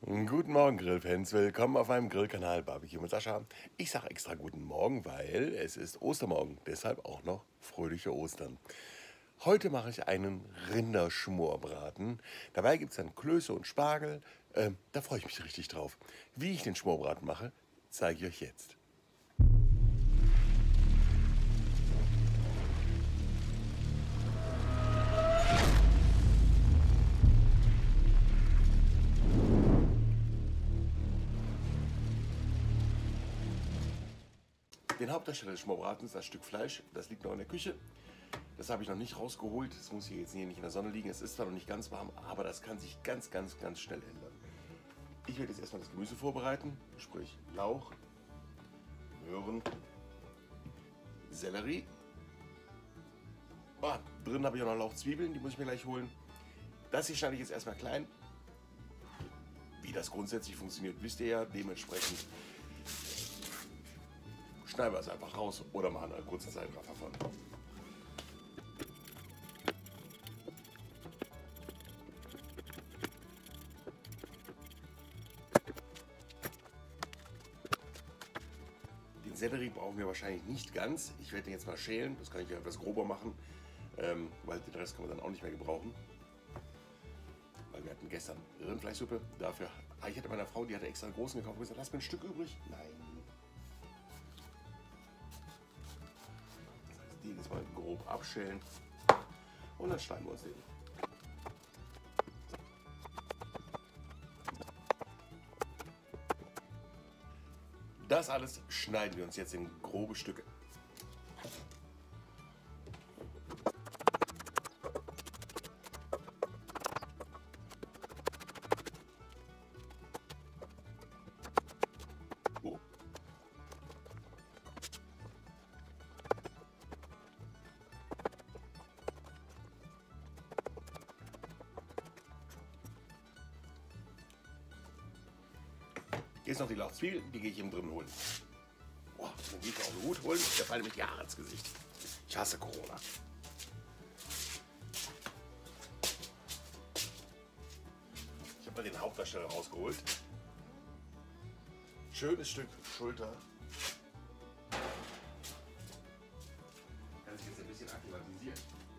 Guten Morgen, Grillfans. Willkommen auf meinem Grillkanal Barbecue mit Sascha. Ich sage extra guten Morgen, weil es ist Ostermorgen. Deshalb auch noch fröhliche Ostern. Heute mache ich einen Rinderschmorbraten. Dabei gibt es dann Klöße und Spargel. Da freue ich mich richtig drauf. Wie ich den Schmorbraten mache, zeige ich euch jetzt. Den Hauptdarsteller des Schmorbratens, das Stück Fleisch, das liegt noch in der Küche. Das habe ich noch nicht rausgeholt. Das muss hier jetzt nicht in der Sonne liegen. Es ist zwar noch nicht ganz warm, aber das kann sich ganz schnell ändern. Ich werde jetzt erstmal das Gemüse vorbereiten, sprich Lauch, Möhren, Sellerie. Drin habe ich auch noch Lauchzwiebeln, die muss ich mir gleich holen. Das hier schneide ich jetzt erstmal klein. Wie das grundsätzlich funktioniert, wisst ihr ja. Dementsprechend schneiden wir es einfach raus oder machen einen kurzen Zeitraffer von. Den Sellerie brauchen wir wahrscheinlich nicht ganz. Ich werde den jetzt mal schälen. Das kann ich ja etwas grober machen, weil den Rest kann man dann auch nicht mehr gebrauchen. Weil wir hatten gestern Rindfleischsuppe. Dafür, ich hatte meiner Frau, die hatte extra einen großen gekauft und gesagt, lass mir ein Stück übrig. Nein. Das heißt, den jetzt mal grob abschälen und dann schneiden wir uns den. Das alles schneiden wir uns jetzt in grobe Stücke. Oh. Jetzt noch die Lauchzwiebeln, die gehe ich eben drin holen. Boah, dann gehe ich auch einen Hut holen, der fällt mit die Haare ins Gesicht. Ich hasse Corona. Ich habe mal den Hauptdarsteller rausgeholt. Schönes Stück Schulter. Kann sich jetzt ein bisschen akklimatisieren.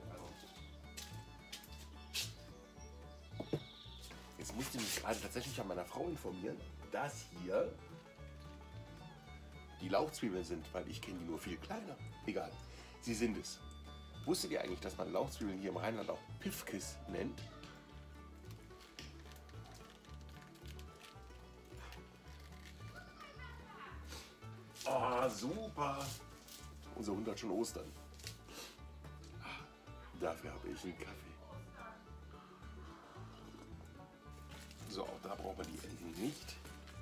Jetzt musste ich mich gerade tatsächlich an meiner Frau informieren, dass hier die Lauchzwiebeln sind, weil ich kenne die nur viel kleiner. Egal, sie sind es. Wusstet ihr eigentlich, dass man Lauchzwiebeln hier im Rheinland auch Pifkis nennt? Oh, super! Unser Hund hat schon Ostern. Dafür habe ich einen Kaffee. So, auch da braucht man die Enden nicht.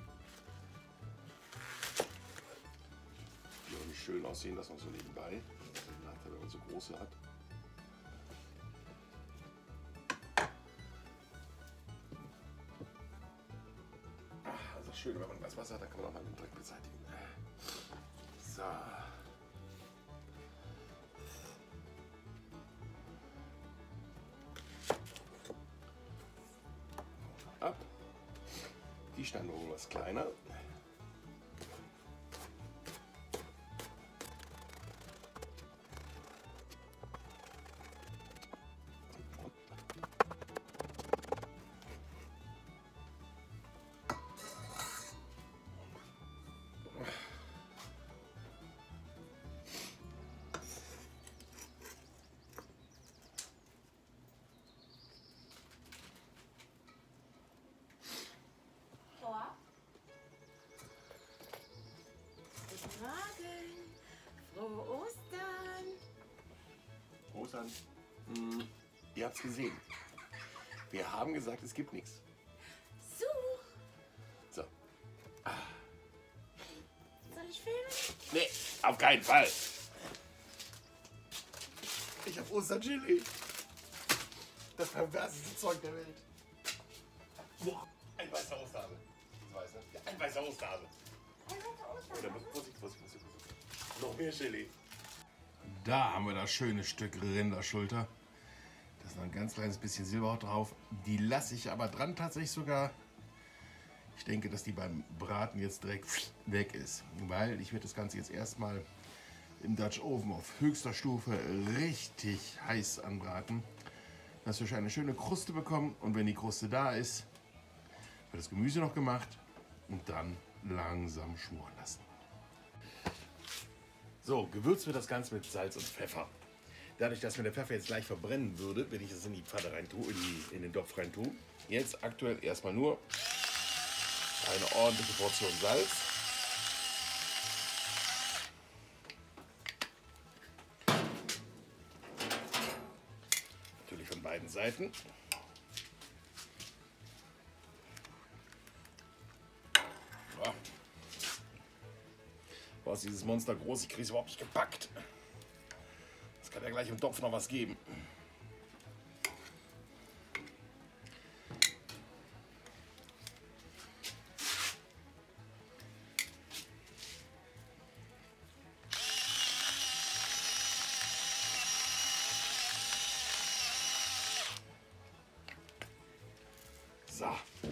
Die auch nicht schön aussehen, das noch so nebenbei. Das ist ein Nachteil, wenn man so große hat. Also schön, wenn man das Wasser hat, dann kann man auch mal den Dreck beseitigen. So. Ab. Die standen noch etwas kleiner. Guten Morgen. Frohe Ostern. Ostern. Ihr habt es gesehen. Wir haben gesagt, es gibt nichts. Such. So. Soll ich filmen? Nee, auf keinen Fall. Ich habe Osterchili. Das perverseste Zeug der Welt. Boah, ein weißer Osterhase. Weiß, ne? Ja, ein weißer Osterhase. Oder Vorsicht. Noch mehr Chili. Da haben wir das schöne Stück Rinderschulter. Da ist noch ein ganz kleines bisschen Silberhaut drauf. Die lasse ich aber dran tatsächlich sogar Ich denke, dass die beim Braten jetzt direkt weg ist, weil ich werde das Ganze jetzt erstmal im Dutch Oven auf höchster Stufe richtig heiß anbraten, dass wir schon eine schöne Kruste bekommen, und wenn die Kruste da ist, wird das Gemüse noch gemacht und dann langsam schmoren lassen. So, gewürzt wird das Ganze mit Salz und Pfeffer. Dadurch, dass mir der Pfeffer jetzt gleich verbrennen würde, werde ich es in die Pfanne rein tun, in den Topf rein tun. Jetzt aktuell erstmal nur eine ordentliche Portion Salz. Natürlich von beiden Seiten. Ja. Boah, ist dieses Monster groß, ich kriege es überhaupt nicht gepackt. Das kann ja gleich im Topf noch was geben. So.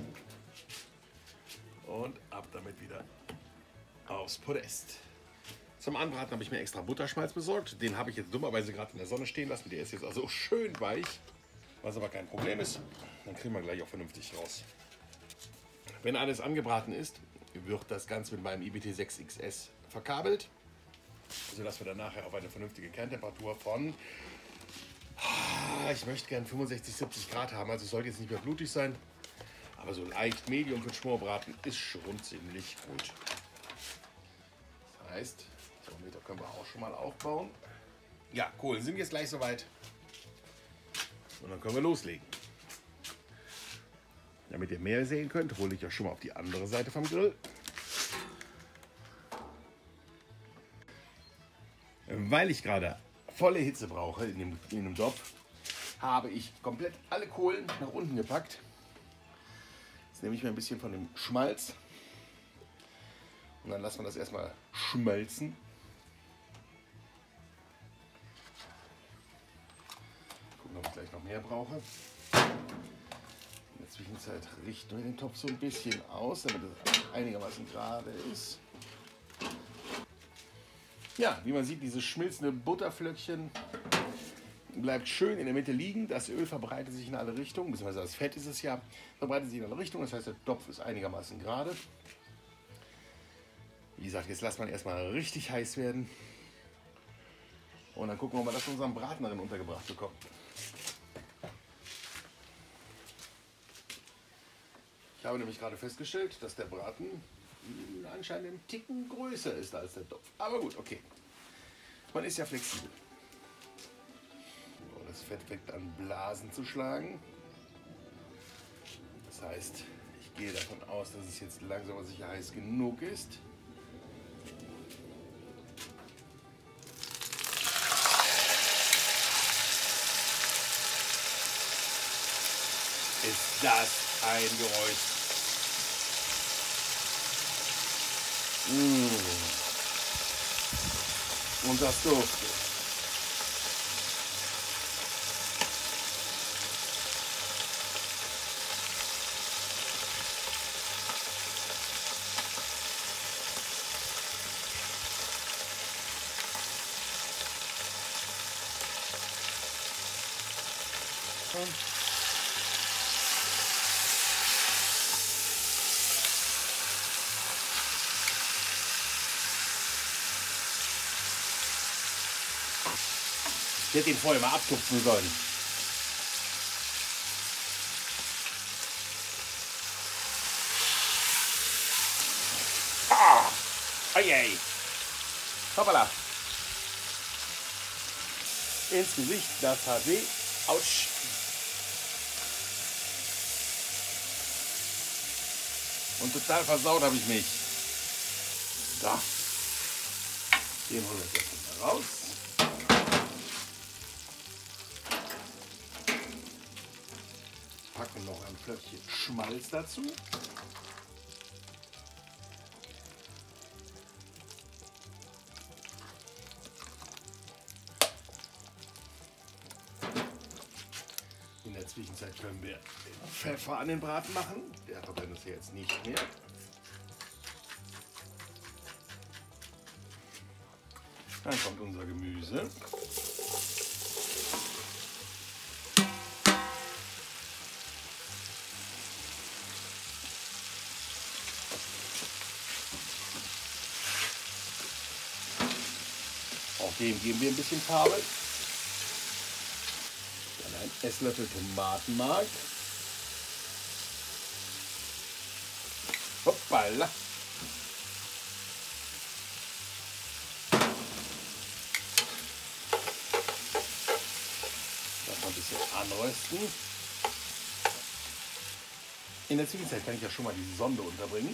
Und ab damit wieder aufs Podest. Zum Anbraten habe ich mir extra Butterschmalz besorgt. Den habe ich jetzt dummerweise gerade in der Sonne stehen lassen. Der ist jetzt also schön weich, was aber kein Problem ist. Dann kriegen wir gleich auch vernünftig raus. Wenn alles angebraten ist, wird das Ganze mit meinem IBT6 XS verkabelt, sodass wir dann nachher auf eine vernünftige Kerntemperatur von, ich möchte gern 65, 70 Grad haben. Also es sollte jetzt nicht mehr blutig sein, aber so leicht Medium für den Schmorbraten ist schon ziemlich gut. Das heißt, Thermometer können wir auch schon mal aufbauen. Ja, Kohlen sind jetzt gleich soweit. Und dann können wir loslegen. Damit ihr mehr sehen könnt, hole ich euch schon mal auf die andere Seite vom Grill. Weil ich gerade volle Hitze brauche in dem Topf, habe ich komplett alle Kohlen nach unten gepackt. Jetzt nehme ich mir ein bisschen von dem Schmalz und dann lassen wir das erstmal schmelzen. Gucken, ob ich gleich noch mehr brauche. In der Zwischenzeit richten wir den Topf so ein bisschen aus, damit es einigermaßen gerade ist. Ja, wie man sieht, dieses schmilzende Butterflöckchen bleibt schön in der Mitte liegen. Das Öl verbreitet sich in alle Richtungen, beziehungsweise das Fett ist es ja, verbreitet sich in alle Richtungen. Das heißt, der Topf ist einigermaßen gerade. Wie gesagt, jetzt lässt man erstmal richtig heiß werden. Und dann gucken wir mal, dass wir unseren Braten darin untergebracht bekommen. Ich habe nämlich gerade festgestellt, dass der Braten anscheinend einen Ticken größer ist als der Topf. Aber gut, okay. Man ist ja flexibel. So, das Fett fängt an Blasen zu schlagen. Das heißt, ich gehe davon aus, dass es jetzt langsam aber sicher heiß genug ist. Ist das ein Geräusch? Und das duftet. Ich hätte ihn vorher mal abtupfen sollen. Ah! Eieiei! Hoppala! Ins Gesicht, das hat weh. Autsch! Und total versaut habe ich mich. Da. Den holen wir jetzt mal raus. Packen noch ein Flöckchen Schmalz dazu. In der Zwischenzeit können wir den Pfeffer an den Braten machen. Der verbrennt uns jetzt nicht mehr. Dann kommt unser Gemüse. Auch dem geben wir ein bisschen Farbe. Dann ein Esslöffel Tomatenmark. Hoppala. Das mal ein bisschen anrösten. In der Zwischenzeit kann ich ja schon mal die Sonde unterbringen.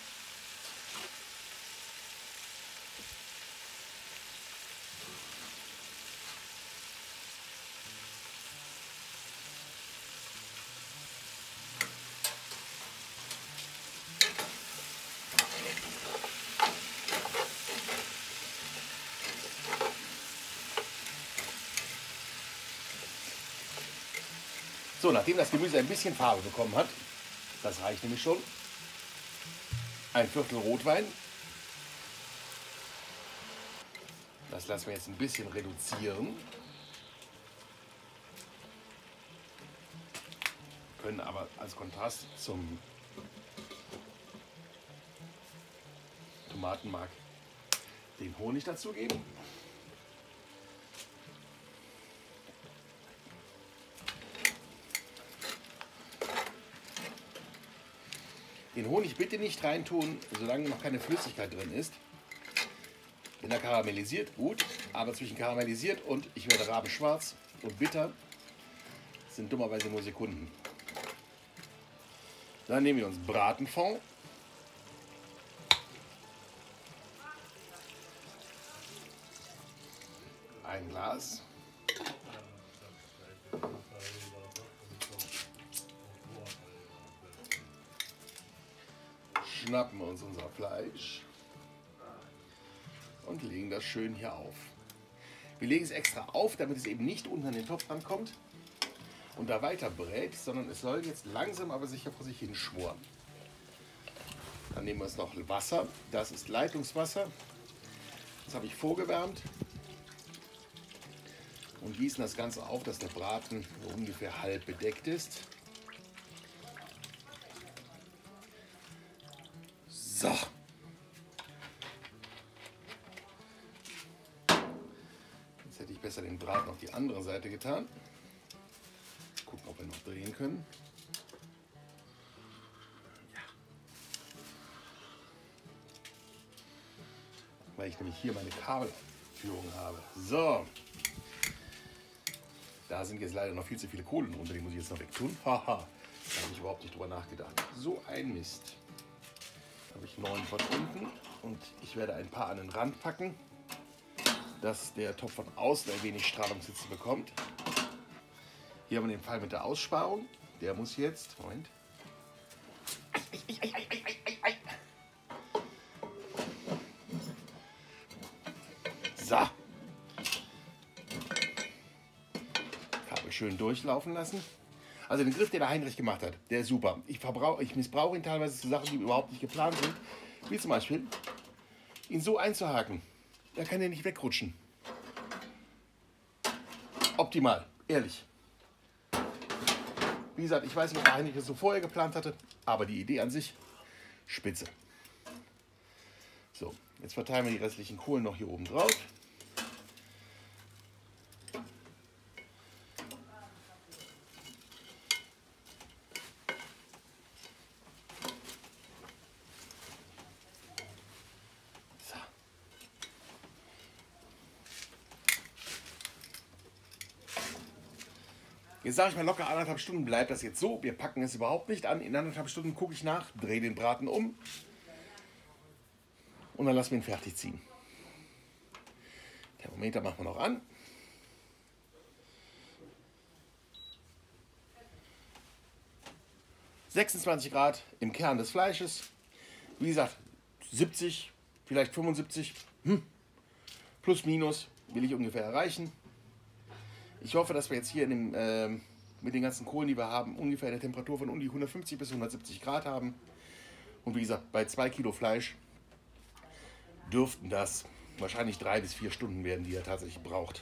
So, nachdem das Gemüse ein bisschen Farbe bekommen hat, das reicht nämlich schon, ein Viertel Rotwein. Das lassen wir jetzt ein bisschen reduzieren. Können aber als Kontrast zum Tomatenmark den Honig dazugeben. Den Honig bitte nicht reintun, solange noch keine Flüssigkeit drin ist. Wenn er karamellisiert, gut, aber zwischen karamellisiert und ich werde rabenschwarz und bitter sind dummerweise nur Sekunden. Dann nehmen wir uns Bratenfond. Ein Glas. Schnappen wir uns unser Fleisch und legen das schön hier auf. Wir legen es extra auf, damit es eben nicht unten an den Topf rankommt und da weiter brät, sondern es soll jetzt langsam aber sicher vor sich hin schmoren. Dann nehmen wir uns noch Wasser. Das ist Leitungswasser. Das habe ich vorgewärmt und gießen das Ganze auf, dass der Braten so ungefähr halb bedeckt ist. So. Jetzt hätte ich besser den Braten auf die andere Seite getan. Gucken, ob wir noch drehen können. Ja. Weil ich nämlich hier meine Kabelführung habe. So. Da sind jetzt leider noch viel zu viele Kohlen drunter, die muss ich jetzt noch wegtun. Haha, da habe ich überhaupt nicht drüber nachgedacht. So ein Mist. Habe ich 9 von unten und ich werde ein paar an den Rand packen, dass der Topf von außen ein wenig Strahlungshitze bekommt. Hier haben wir den Fall mit der Aussparung. Der muss jetzt, Moment. So. Kabel schön durchlaufen lassen. Also den Griff, den der Heinrich gemacht hat, der ist super. Ich missbrauche ihn teilweise zu Sachen, die überhaupt nicht geplant sind. Wie zum Beispiel, ihn so einzuhaken. Da kann er nicht wegrutschen. Optimal, ehrlich. Wie gesagt, ich weiß nicht, ob der Heinrich das so vorher geplant hatte, aber die Idee an sich, spitze. So, jetzt verteilen wir die restlichen Kohlen noch hier oben drauf. Jetzt sage ich mal locker 1,5 Stunden bleibt das jetzt so. Wir packen es überhaupt nicht an. In 1,5 Stunden gucke ich nach, drehe den Braten um und dann lassen wir ihn fertig ziehen. Thermometer machen wir noch an. (26 Grad im Kern des Fleisches. Wie gesagt, 70, vielleicht 75. Plus, minus will ich ungefähr erreichen. Ich hoffe, dass wir jetzt hier in dem mit den ganzen Kohlen, die wir haben, ungefähr eine Temperatur von um die 150 bis 170 Grad haben. Und wie gesagt, bei 2 Kilo Fleisch dürften das wahrscheinlich 3 bis 4 Stunden werden, die er tatsächlich braucht.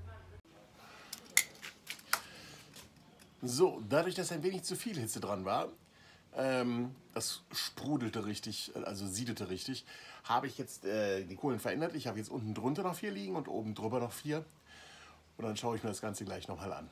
So, dadurch, dass ein wenig zu viel Hitze dran war, das sprudelte richtig, also siedete richtig, habe ich jetzt die Kohlen verändert. Ich habe jetzt unten drunter noch 4 liegen und oben drüber noch 4. Und dann schaue ich mir das Ganze gleich nochmal an.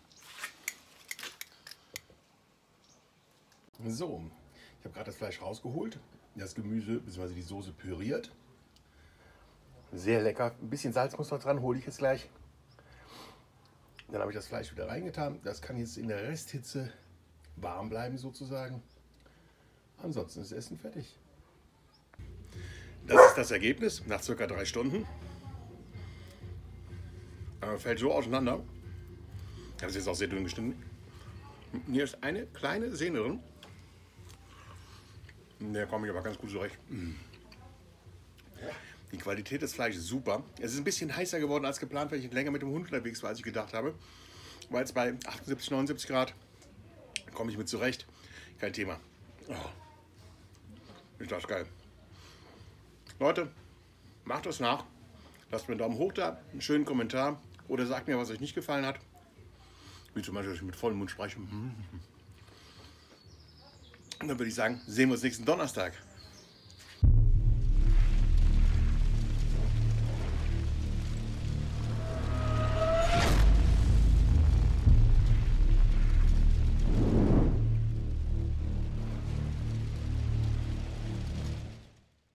So, ich habe gerade das Fleisch rausgeholt, das Gemüse bzw. die Soße püriert. Sehr lecker. Ein bisschen Salz muss noch dran, hole ich jetzt gleich. Dann habe ich das Fleisch wieder reingetan. Das kann jetzt in der Resthitze warm bleiben sozusagen. Ansonsten ist das Essen fertig. Das ist das Ergebnis nach ca. 3 Stunden. Fällt so auseinander. Ich habe es jetzt auch sehr dünn geschnitten. Hier ist eine kleine Sehne drin. Der komme ich aber ganz gut zurecht. Die Qualität des Fleisches ist super. Es ist ein bisschen heißer geworden als geplant, weil ich länger mit dem Hund unterwegs war, als ich gedacht habe. Weil jetzt bei 78, 79 Grad komme ich mit zurecht. Kein Thema. Oh, ist das geil. Leute, macht es nach. Lasst mir einen Daumen hoch da, einen schönen Kommentar oder sagt mir, was euch nicht gefallen hat. Wie zum Beispiel, dass ich mit vollem Mund spreche. Und dann würde ich sagen, sehen wir uns nächsten Donnerstag.